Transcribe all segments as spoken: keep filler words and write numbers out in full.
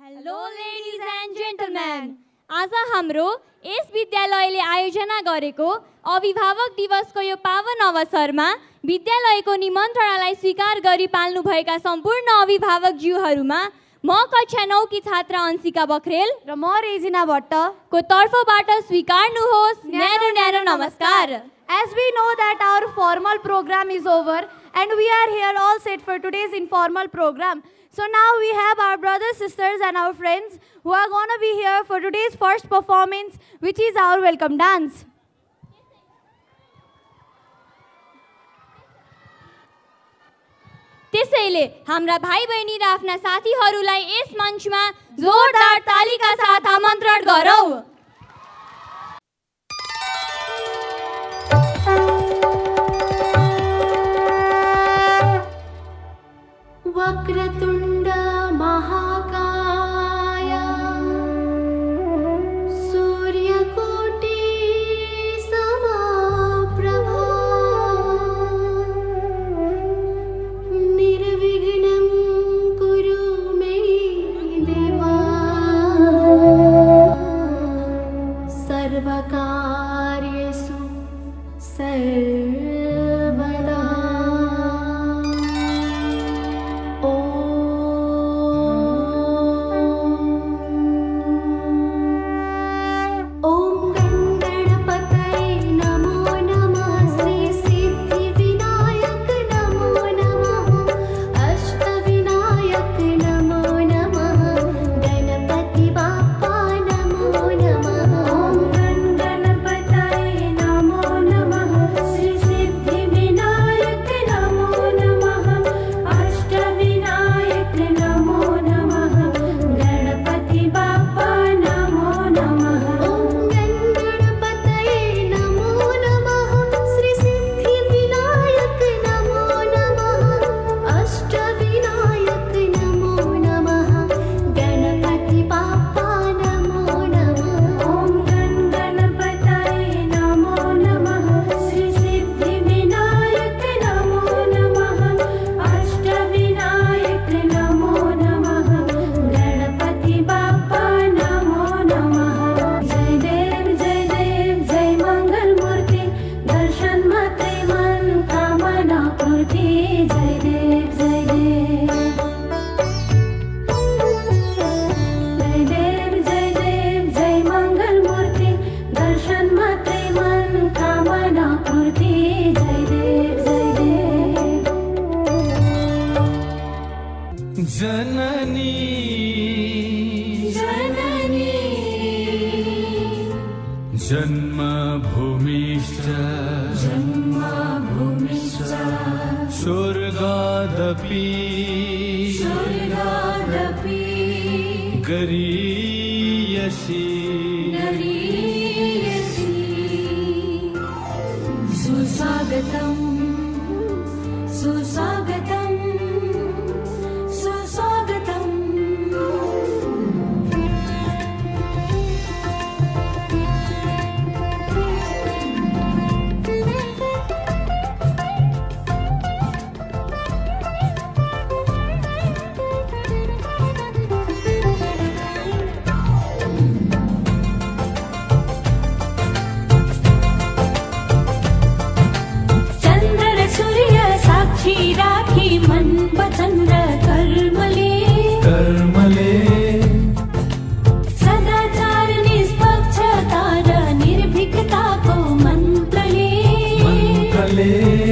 Hello ladies and gentleman, आज हाम्रो यस विद्यालयले आयोजना गरेको अभिभावक दिवसको यो पावन अवसरमा विद्यालयको निमन्त्रणालाई स्वीकार गरी पाल्नुभएका सम्पूर्ण अभिभावकज्यूहरूमा म कक्षा नौ की छात्रा अंशिका बखरेल र म रेजिना भट्टको तर्फबाट स्वीकार्नुहोस् न्यानो न्यानो नमस्कार। As we know that our formal program is over and we are here all set for today's informal program. So now we have our brothers, sisters and our friends who are going to be here for today's first performance, which is our welcome dance. त्यसैले हाम्रा भाइ बहिनी र आफ्ना साथीहरूलाई यस मञ्चमा जोरदार तालीका साथ आमन्त्रण गरौँ। वक्रतुण्ड महाकाय सूर्यकोटि समप्रभा निर्विघ्नं कुरु मे देवा सर्वकार्येषु सर्वदा। जन्मभूमिश्च जन्मभूमिश्च स्वर्गादपि स्वर्गादपि गरीयसी गरीयसी सुस्वागतं सुस्वागतं सुस्वागतं। राखी मन वचन र कर्मले कर्मले सदाचार निष्पक्षता र निर्भीकताको मन्त्रले मन्त्रले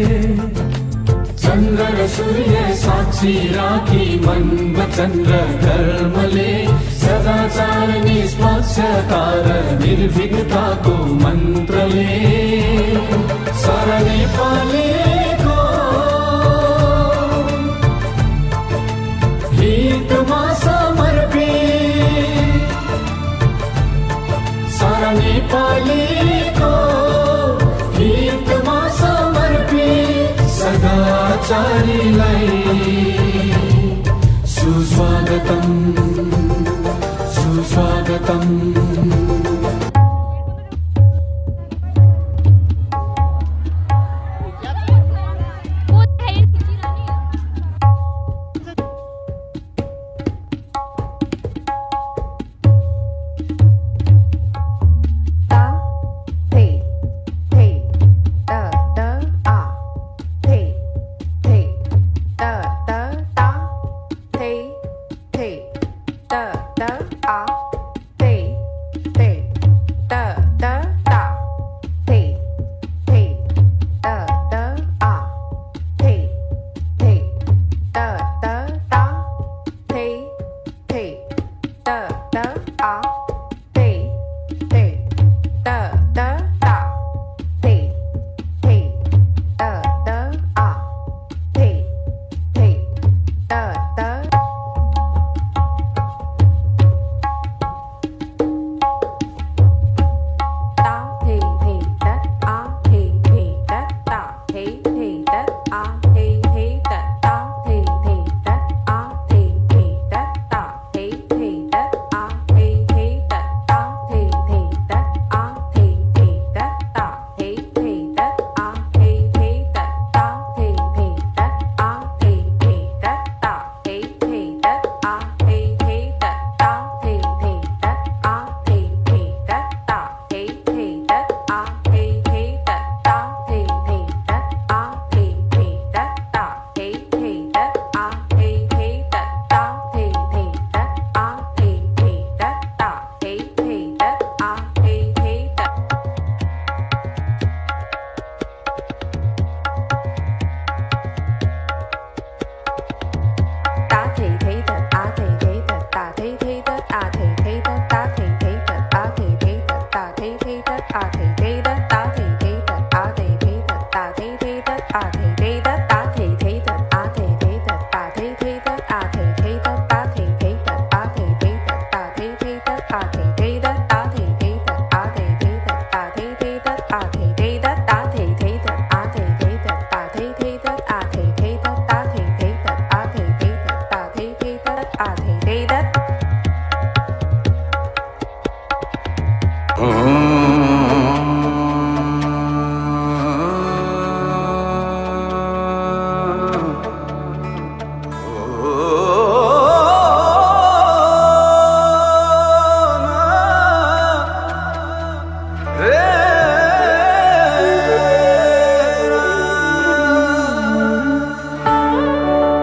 चन्द्र र सूर्य साक्षी राखी मन वचन र कर्मले सदाचार निष्पक्षता र निर्भीकताको मन्त्रले सारा नेपाली हितमा समर्पित सारा नेपालीको हितमा समर्पित सदाचारीलाई सुस्वागतम सुस्वागतम।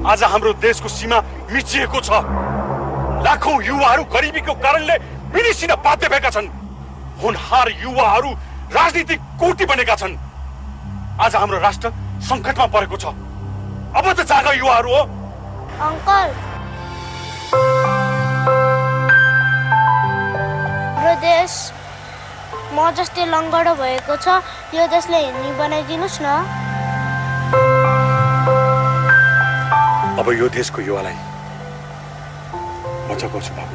आज हाम्रो देशको सीमा मिचिएको छ। लाखौं युवाहरू गरिबीको कारणले विनिसिन बाध्य भएका छन्। होनहार युवाहरू राजनीतिक कोटी बनेका छन्। आज हाम्रो राष्ट्र संकटमा परेको छ। अब त जागा युवाहरू हो। अंकल, हाम्रो देश म जस्तै लङ्गडो भएको छ। यो देशलाई हिँड्ने बनाइदिनुस् न। अब यो देशको युवालाई म जगाउँछु बाबु।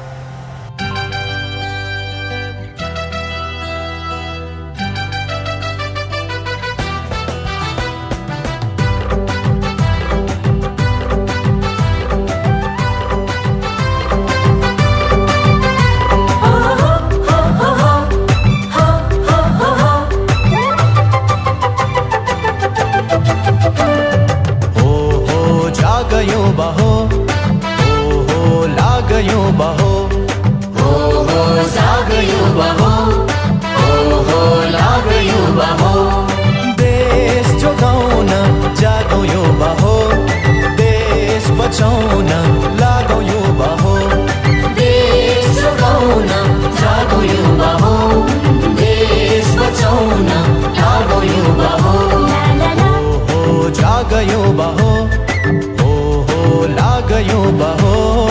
बचाउन लागौ युवा हो, देश जोगाउन जागौ युवा हो, देश बचाउन लागौ युवा हो। हो जाग युवा हो, हो हो लाग युवा हो।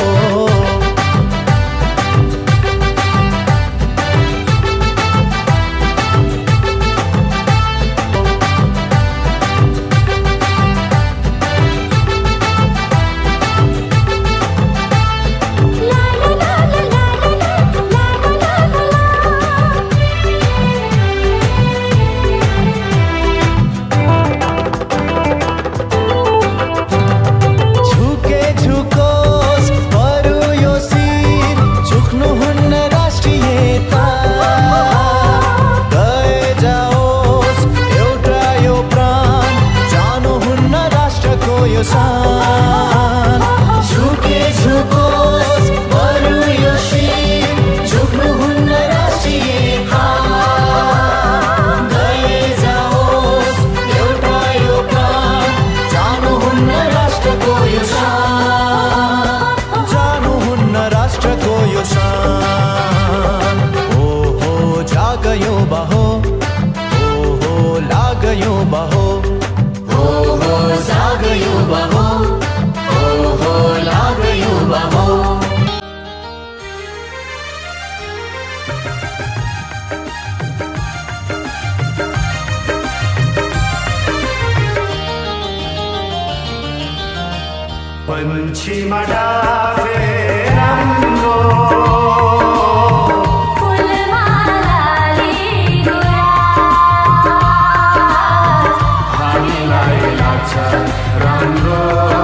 पन्छीमा डाले राम्रो फुलमालाले गुलाब हामीलाई लाग्छ राम्रो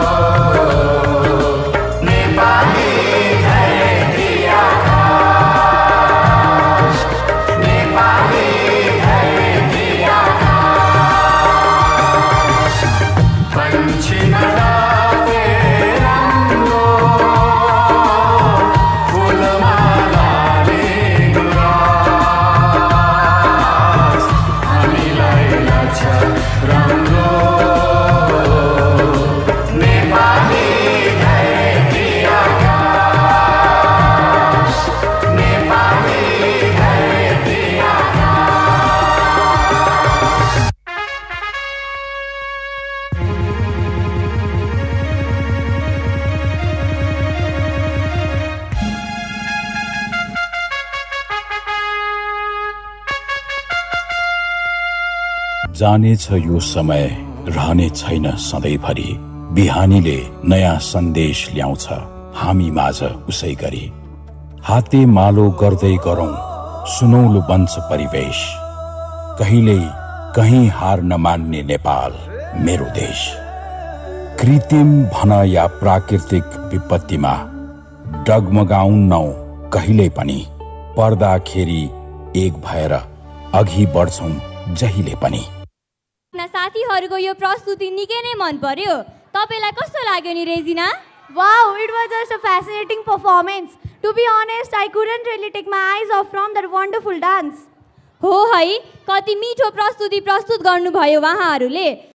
नेपाली धरती आकाश नेपाली धरती आकाश पन्छीमा जानेछ यो समय रहने छैन सधैँभरि। बिहानीले नयाँ सन्देश ल्याउँछ हामी माझ उसै गरी। हाते मालो गर्दै गरौं सुनौलो बन्छ परिवेश। कहिल्यै कहीं हार नमान्ने नेपाल मेरो देश। कृत्रिम भन या प्राकृतिक विपत्तिमा डगमगाउन्नौ कहिल्यै पनि। पर्दाखेरि एक भएर अघि बढ्छौं जहिले पनि। साथीहरूको यो प्रस्तुति निकै नै मन पर्यो। तपाईलाई कस्तो लाग्यो नि Regina? Wow, it was just a fascinating performance. To be honest, I couldn't really take my eyes off from that wonderful dance. हो है, कति मिठो प्रस्तुति प्रस्तुत गर्नुभयो उहाँहरूले।